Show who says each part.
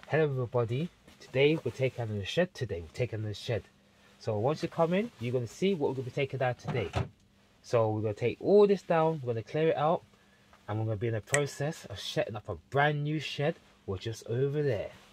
Speaker 1: Hello everybody, today we're taking out the shed So once you come in, you're going to see what we're going to be taking out today. So we're going to take all this down, we're going to clear it out, and we're going to be in the process of setting up a brand new shed, which is over there.